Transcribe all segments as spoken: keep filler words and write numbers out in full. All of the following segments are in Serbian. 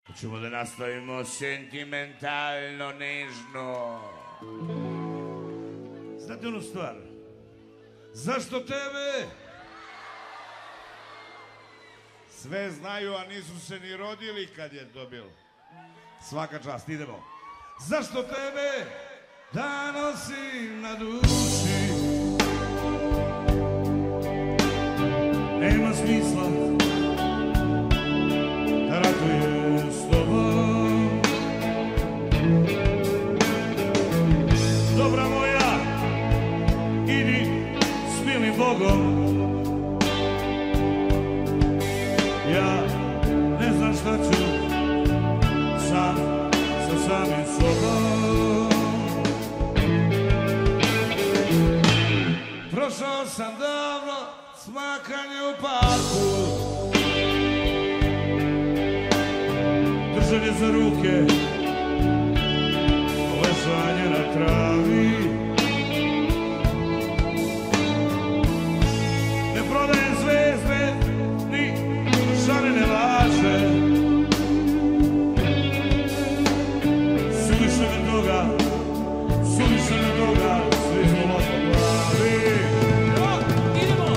Hoćemo da nastavimo sentimentalno, nežno. Znate onu stvar? Zašto tebe? Sve znaju, a nisu se ni rodili kad je to bilo. Svaka čast, idemo. Zašto tebe da nosim na duši? Nema smisla da ratujem s tobom. Dobra moja, idi s milim Bogom. Ja ne znam šta ću sam sa samim sobom. Prošao sam davno smakanje u parku, držanje za ruke, ležanje na travi. Ne prodajem zvezde ni šarene laže, suviše me toga, suviše me toga, svi smo lopo glavi. Idemo!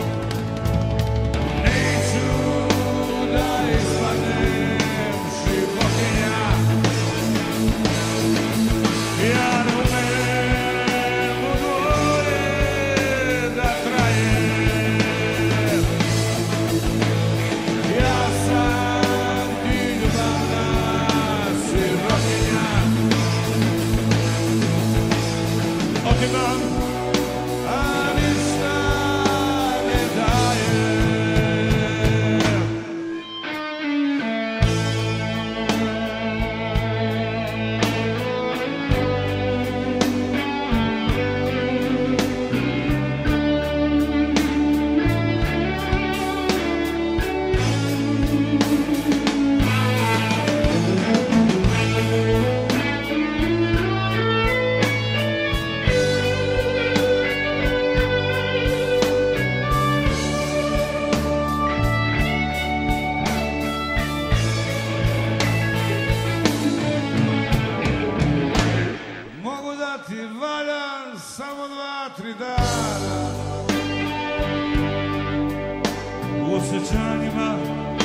Neću da ispadnem životinja, ja ne umem u dvoje da trajem. Ja sam ti ljubavna sirotinja, otimam, a ništa ne dajem. Mogu da ti valjam samo dva, tri dana, u osjećanjima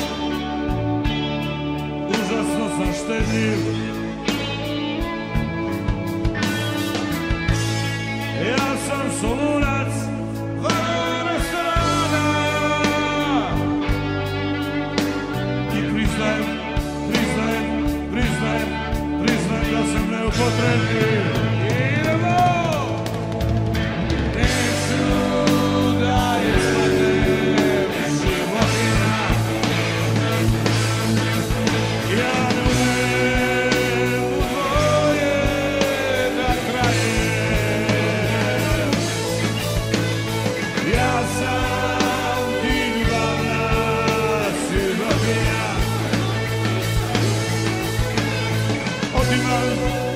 užasno sam štedljiv. Ja sam solunac van restorana i priznajem, priznajem, priznajem, priznajem da sam neupotrebljiv. Idemo! Neću da ispadnem životinja, ja ne umem u dvoje da trajem. Ja sam ti ljubavna sirotinja, otimam,